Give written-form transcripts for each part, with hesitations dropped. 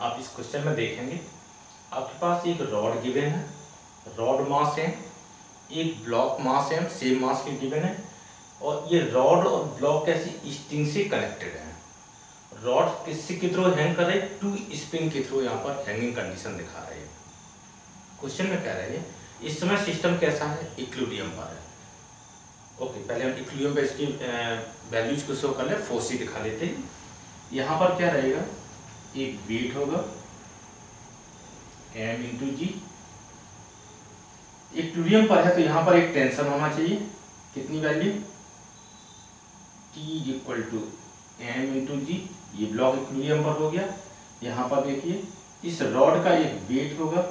आप इस क्वेश्चन में देखेंगे आपके पास एक रॉड गिवन है, रॉड मास है, एक ब्लॉक मास है, सेम मास की गिवन है, और ये रॉड और ब्लॉक कैसी स्ट्रिंग से कनेक्टेड है। रॉड किससे के थ्रू हैंग कर रहे हैं, टू स्प्रिंग के थ्रू यहाँ पर हैंगिंग कंडीशन दिखा रहे हैं। क्वेश्चन में कह रहे हैं इस समय सिस्टम कैसा है, इक्विलिब्रियम पर है। ओके, पहले हम इक्विलिब्रियम पे इसकी वैल्यूज को शो कर ले, फोर्स ही दिखा लेते हैं। यहाँ पर क्या रहेगा, एक वेट होगा m इंटू जी, इक्विलिब्रियम पर है तो यहाँ पर एक टेंशन होना चाहिए, कितनी value T equal to m into g, ये ब्लॉक इक्विलिब्रियम पर हो गया। यहाँ पर देखिए इस रॉड का एक वेट होगा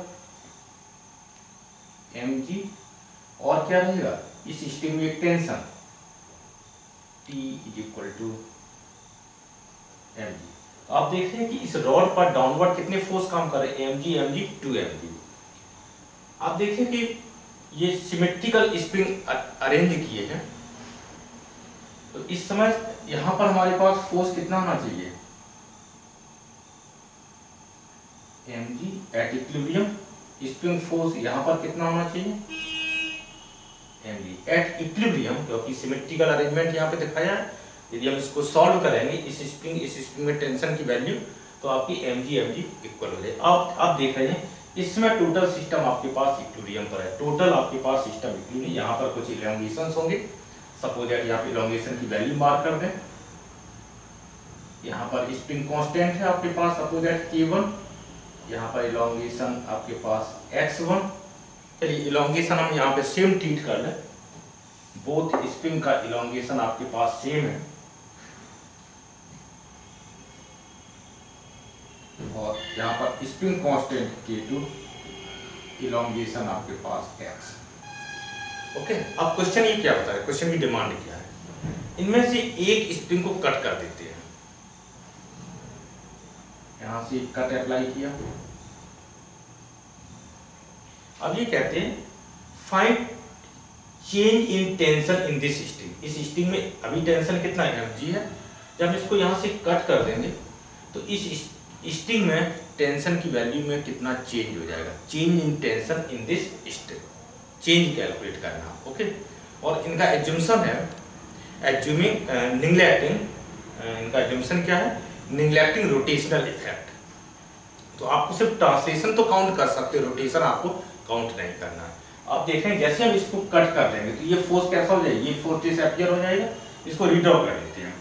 mg, और क्या रहेगा इस स्ट्रिंग में एक tension T equal to mg। आप देख रहे हैं कि इस रॉड पर डाउनवर्ड कितने फोर्स काम कर रहे हैं, mg 2mg। आप देखिए कि ये सिमेट्रिकल स्प्रिंग अरेंज किए हैं, तो इस समय यहां पर हमारे पास फोर्स कितना होना चाहिए, mg at equilibrium, spring force यहां पर कितना होना चाहिए, mg एट इक्विलिब्रियम, क्योंकि सिमेट्रिकल अरेंजमेंट यहां पे दिखाया है। यदि हम इसको सॉल्व करेंगे इस स्प्रिंग में टेंशन की वैल्यू, तो आपकी mg इक्वल हो जाए। आप देख रहे हैं इसमें टोटल सिस्टम आपके पास इक्विलिब्रियम पर है, टोटल आपके पास सिस्टम इक्विलिब्रियम। यहाँ पर कुछ इलोंगेशंस होंगे, सपोज दैट यहाँ पे इलोंगेशन की वैल्यू मार्क कर दें। यहाँ पर स्प्रिंग कांस्टेंट है आपके पास, सपोज दैट k1, यहाँ पर इलोंगेशन आपके पास x1। चलिए इलोंगेशन हम यहाँ पे सेम ट्रीट कर लें, बोथ स्प्रिंग का इलोंगेशन आपके पास सेम है, और यहाँ पर स्प्रिंग कांस्टेंट k2, इलोंगेशन आपके पास x। ओके, अब क्वेश्चन ये क्या बता रहा है, क्वेश्चन की डिमांड क्या है, इनमें से एक स्प्रिंग को कट कर देते हैं। यहां से कट अप्लाई किया। अब ये कहते हैं find change in tension in this string. इस स्ट्रिंग में अभी टेंशन कितना है, mg है। जब हम इसको यहां से कट कर देंगे तो इस स्ट्रिंग में टेंशन की वैल्यू में कितना चेंज हो जाएगा, change in tension in this string, change calculate करना। ओके, और इनका एज्यूम्पशन है एज्यूमिंग निग्लेक्टिंग, इनका एज्यूम्पशन क्या है, निग्लेक्टिंग रोटेशनल इफेक्ट। तो आपको सिर्फ ट्रांसलेशन तो काउंट कर सकते हो, रोटेशन आपको काउंट नहीं करना है। आप देखें जैसे हम इसको कट कर देंगे तो ये फोर्स कैसा हो जाएगा, ये फोर्स डिसअपीयर हो जाएगा। इसको रीड्रॉ कर लेते हैं।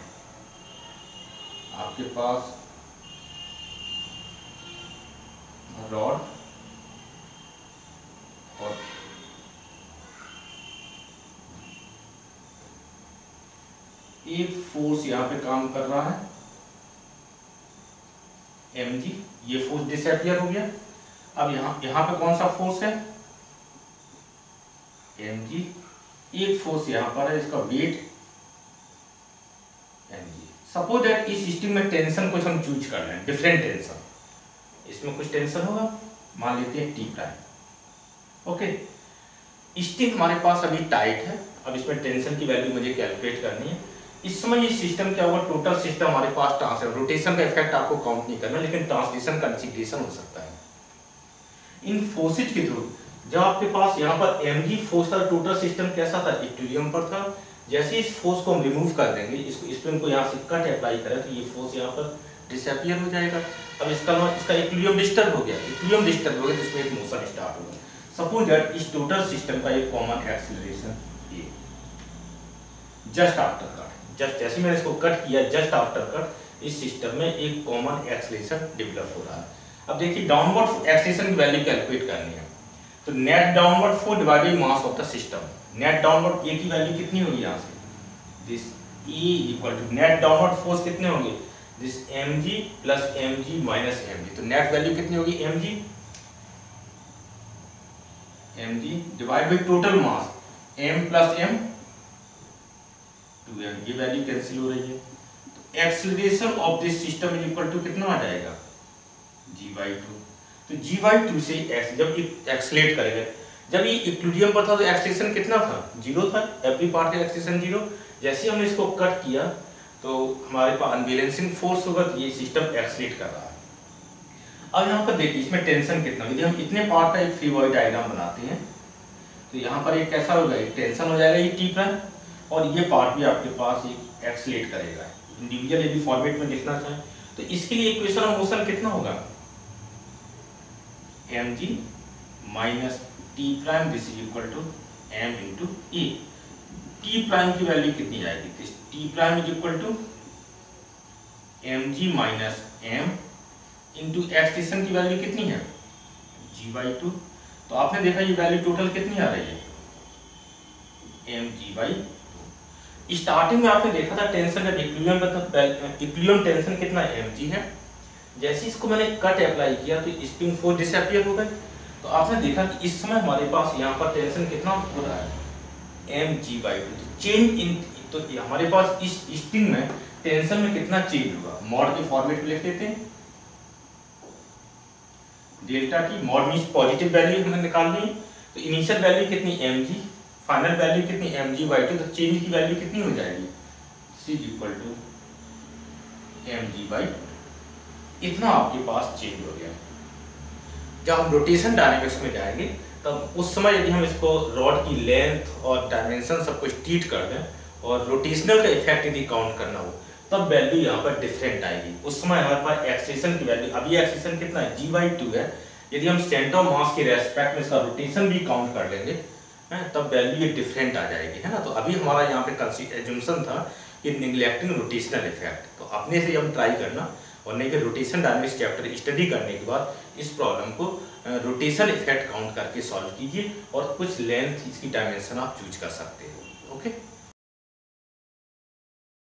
आपके पास रॉड और एक फोर्स यहां पे काम कर रहा है mg, ये फोर्स डिसअपीयर हो गया। अब यहां पे कौन सा फोर्स है, mg, एक फोर्स यहां पर है, इसका वेट mg। सपोज दैट इस स्ट्रिंग में टेंशन कुछ हम चूज कर लें, डिफरेंट टेंशन, इसमें कुछ टेंशन होगा, मान लेते हैं टी प्राइम। ओके, स्ट्रिंग हमारे पास अभी टाइट है, अब इसमें टेंशन की वैल्यू मुझे कैलकुलेट करनी है। इस समय ये सिस्टम क्या होगा, टोटल सिस्टम हमारे पास ट्रांसलेशन, रोटेशन का इफेक्ट आपको काउंट नहीं करना, लेकिन ट्रांसलेशन कंसिडरेशन हो सकता है। इन फोर्सेज के थ्रू जब आपके पास यहाँ पर mg फोर्स था, टोटल सिस्टम कैसा था, इक्विलिब्रियम पर था। जैसे इस फोर्स को हम रिमूव कर देंगे, इसको स्प्रिंग को यहाँ से कट अप्लाई करें, तो ये फोर्स यहाँ पर डिसअपीयर हो जाएगा। अब इसका इक्विलिब्रियम डिस्टर्ब हो गया, इक्विलिब्रियम डिस्टर्ब हो गया तो इसमें एक मोशन स्टार्ट होगा। सपोज दैट इस टोटल सिस्टम का एक common acceleration A, just after cut, just जैसे मैंने इसको कट किया, जस्ट आफ्टर कट इस सिस्टम में एक कॉमन एक्सीलरेशन डेवलप हो रहा है। अब देखिए डाउनवर्ड एक्सीलरेशन की वैल्यू कैलकुलेट करनी है, तो net downward force divided mass of the system. Net downward A की वैल्यू कितनी होगी, यहाँ से this E equal to net downward force कितने होंगे, this mg plus mg minus mg। तो नेट वैल्यू कितनी होगी, mg divide by total mass m plus m 2m, ये वैल्यू कैंसिल हो रही है। तो acceleration of this system is equal to कितना आ जाएगा, g/2। तो g/2 से जब एक्सीलरेट करेगा, जब ये इक्विलिब्रियम पर था तो एक्सीलरेशन कितना था, 0 था, एवरी पार्ट का एक्सीलरेशन 0। जैसे हमने इसको कट किया तो हमारे पास अनबैलेंसिंग फोर्स होगा, तो ये सिस्टम एक्सीलरेट कर रहा है। अब यहाँ पर देखिए इसमें टेंशन कितना, यदि हम इतने पार्ट का एक फ्री बॉडी डायग्राम बनाते हैं तो यहाँ पर एक कैसा होगा, एक टेंशन हो जाएगा ये टी प्राइम, और ये पार्ट भी आपके पास एक एक्सलेट करेगा। इंडिविजुअल यदि फॉर्मेट में लिखना चाहें तो इसके लिए इक्वेशन ऑफ मोशन कितना होगा, mg minus T prime this is equal to m into A. T prime की वैल्यू कितनी आएगी, T prime is equal to mg minus m into extension की वैल्यू कितनी है g/2। तो आपने देखा ये वैल्यू टोटल कितनी आ रही है mg/2। स्टार्टिंग में आपने देखा था टेंशन का इक्विलिब्रियम टेंशन कितना mg है। जैसे इसको मैंने कट अप्लाई किया तो स्प्रिंग फोर्स डिसअपीयर हो गए। तो आपने देखा कि इस समय हमारे पास यहाँ पर टेंशन कितना हो रहा है mg/2। तो चेंज इन, तो हमारे पास इस स्प्रिंग में टेंशन में कितना चेंज होगा, मॉड के फॉर्मेट में लिख देते हैं delta T. Mod means positive value हमने निकाल ली, तो इनिशियल वैल्यू कितनी mg, फाइनल वैल्यू कितनी mg/2। तो चेंज की वैल्यू कितनी हो जाएगी c इक्वल टू mg/2। इतना आपके पास चेंज हो गया। जब हम रोटेशन डायनेमिक्स में जाएंगे तब उस समय यदि हम इसको रॉड की लेंथ और डायमेंशन सब कुछ ट्रीट कर दें और रोटेशनल का इफेक्ट यदि काउंट करना हो तब वैल्यू यहाँ पर डिफरेंट आएगी। उस समय हमारे पास एक्सेशन की वैल्यू, अभी एक्सेशन कितना है g/2 है। यदि हम सेंटर ऑफ मास के रेस्पेक्ट में इसका रोटेशन भी काउंट कर लेंगे तब वैल्यू ये डिफरेंट आ जाएगी, है ना। तो अभी हमारा यहाँ पे एज्यूम्पशन था कि निगलेक्टिंग रोटेशनल इफेक्ट, तो अपने से हम ट्राई करना और नहीं कि रोटेशन डायनेमिक्स चैप्टर स्टडी करने के बाद इस प्रॉब्लम को रोटेशन इफेक्ट काउंट करके सॉल्व कीजिए और कुछ लेंथ इसकी डायमेंशन आप चूज कर सकते हो। ओके।